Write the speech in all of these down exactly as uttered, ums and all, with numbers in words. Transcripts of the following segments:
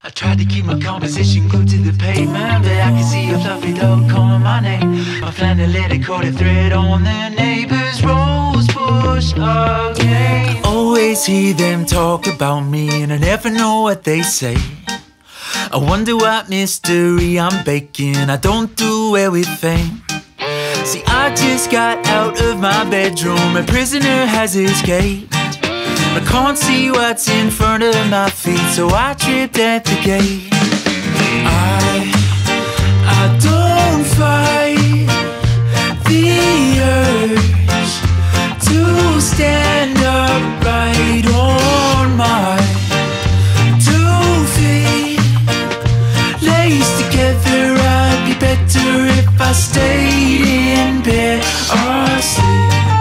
I tried to keep my composition glued to the pavement, but I could see a fluffy dog calling my name. My flannel caught a thread on the neighbor's rosebush again. I always hear them talk about me, and I never know what they say. I wonder what mystery I'm baking. I don't do well with fame. See, I just got out of my bedroom. A prisoner has escaped. I can't see what's in front of my feet, so I tripped at the gate. I, I don't fight the urge to stand upright on my two feet. Laced together, I'd be better if I stayed in bed or asleep.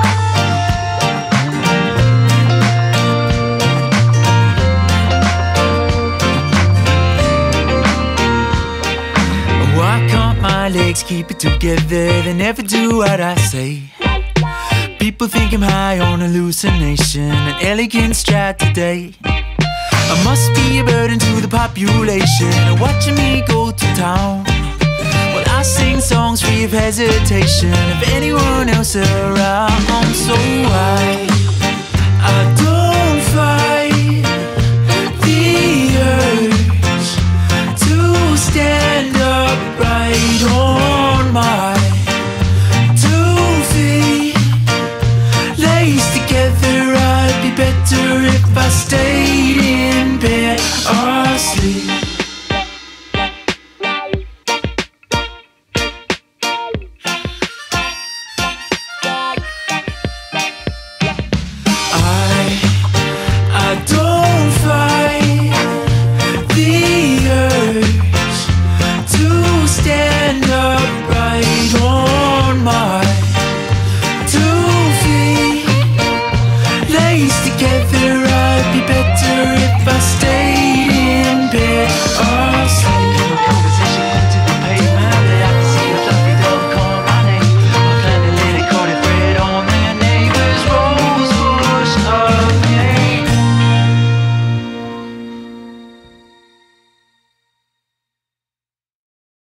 Legs keep it together, they never do what I say. People think I'm high on hallucination, an elegance tried today. I must be a burden to the population, watching me go to town. Well, I sing songs free of hesitation of anyone else around. So I, I don't fight the urge to stand upright on my two feet. Laced together, I'd be better if I stayed in bed or asleep.